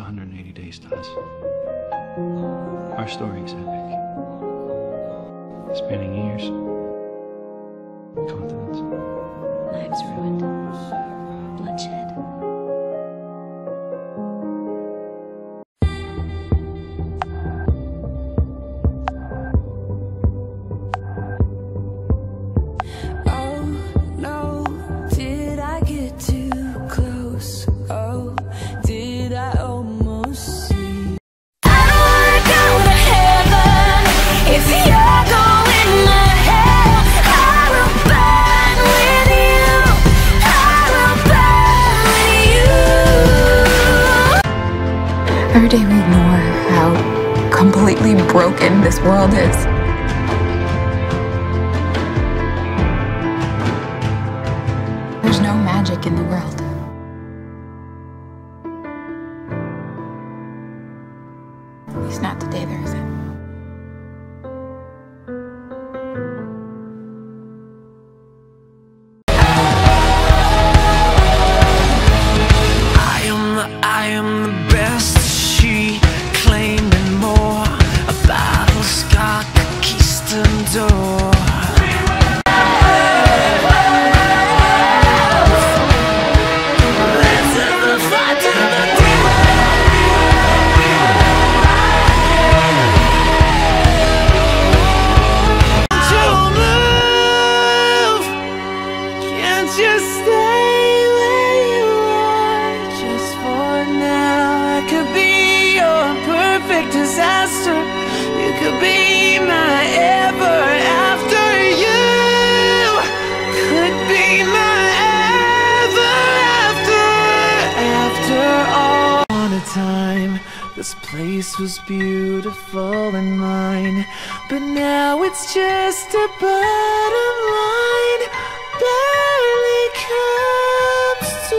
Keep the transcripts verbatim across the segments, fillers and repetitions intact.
one hundred eighty days to us. Our story is epic. Spanning years, continents. Lives ruined. Bloodshed. Every day we ignore how completely broken this world is. There's no magic in the world. At least not today there isn't. I am the, I am the best. She claimed and more, a battle-scarred Keystone door. Let's have the fight to the Don't move, can't you stay where you are just for now? I could be perfect disaster. You could be my ever after. You could be my ever after. After all, on a time, this place was beautiful and mine, but now it's just a bottom line. Barely comes to.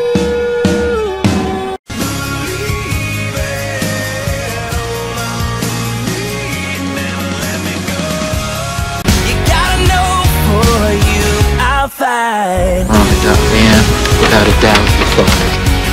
Veronica, man, without a doubt, the focus.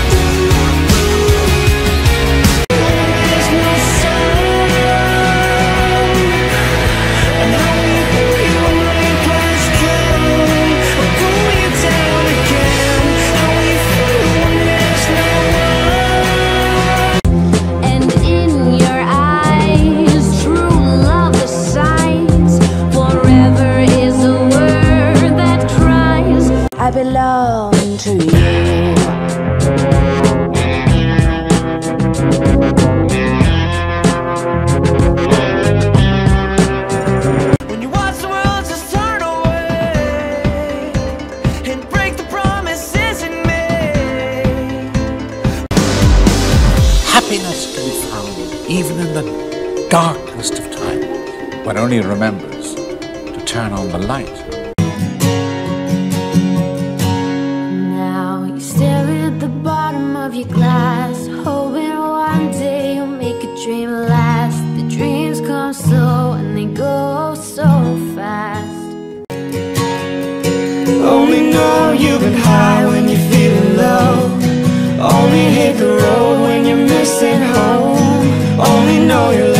And in your eyes, true love the signs. Forever is a word that cries, I belong to you. When you watch the world just turn away and break the promises it made. Happiness can be found even in the darkest of times, one only remembers to turn on the light. Now you stare at the bottom of your glass, hoping one day you'll make a dream last. The dreams come slow and they go so fast. Only know you've been high when you're feeling low. Only hit the road when you're missing home. Only know you're